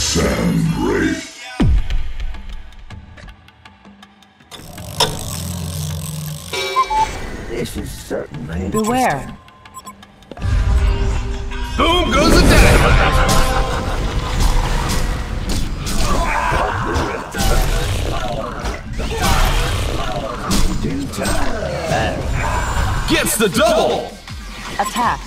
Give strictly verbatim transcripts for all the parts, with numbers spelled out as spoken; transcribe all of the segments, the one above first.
Sand Wraith. This is certainly Beware. Boom goes the dynamite! Gets the double! Attack.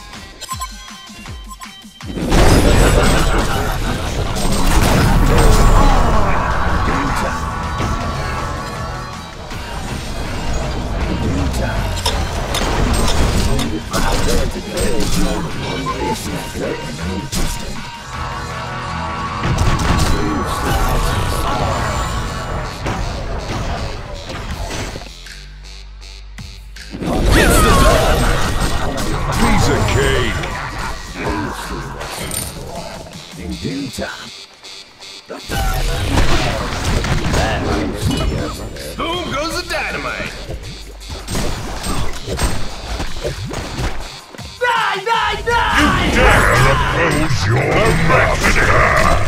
Piece of cake. in due time. Boom goes the dynamite. Die, die, die! Oppose your master!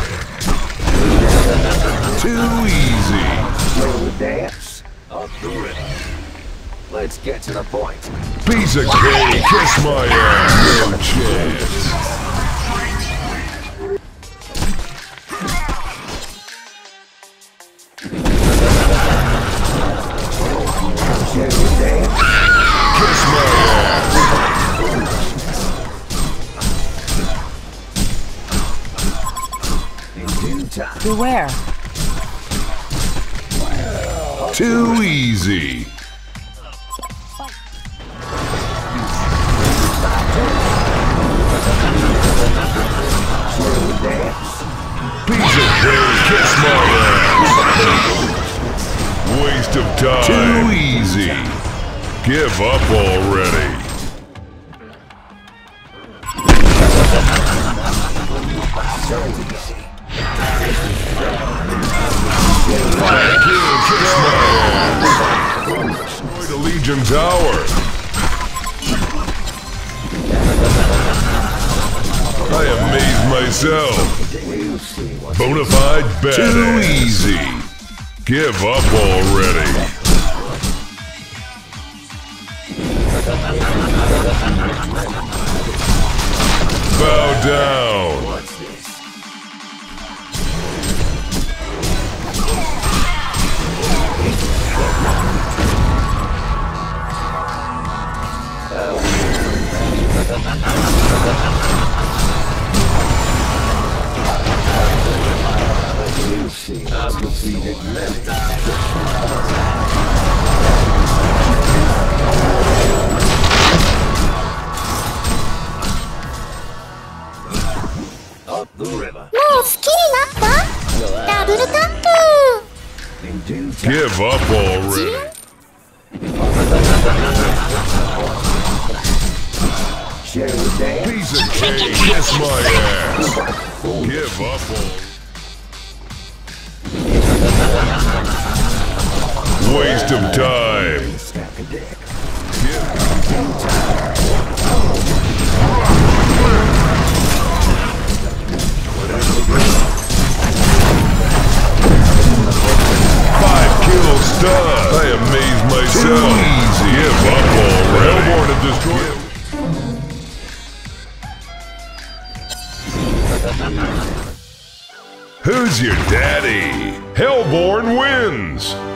Too easy. Will the dance? I'll do it. Let's get to the point. Piece of cake. Kiss my ass. No chance. Kiss my ass. In due time. Beware. Too easy. Piece of cake, kiss my ass. Waste of time. Too easy. Give up already. Thank you, kiss my ass. Destroy the Legion Tower. I amaze myself. Bonafide badass. Too easy. Give up already. Bow down. You see, I've defeated many. Up the river. もう好きになったダブルタップ In due time. Give up already. Share the dance. Piece of cake, kiss my ass. Give up already. Waste of time. Stack a deck. Five kill star. I amaze myself. Too easy. Give up already. Hellborn to destroy. Who's your daddy? Hellborn wins.